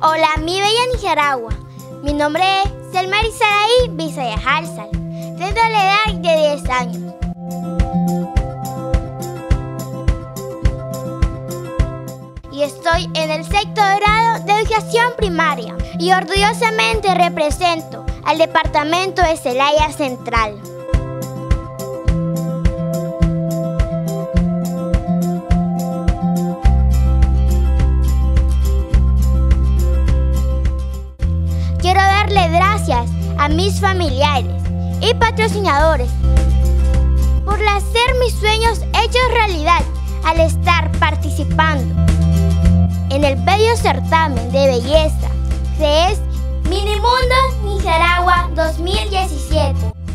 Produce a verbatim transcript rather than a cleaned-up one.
Hola, mi bella Nicaragua. Mi nombre es Selmary Saraí Visayajalsal. Tengo la edad de diez años. Y estoy en el sexto grado de educación primaria. Y orgullosamente represento al departamento de Celaya Central. Quiero darle gracias a mis familiares y patrocinadores por hacer mis sueños hechos realidad al estar participando en el bello certamen de belleza que es Minimundo Nicaragua dos mil diecisiete.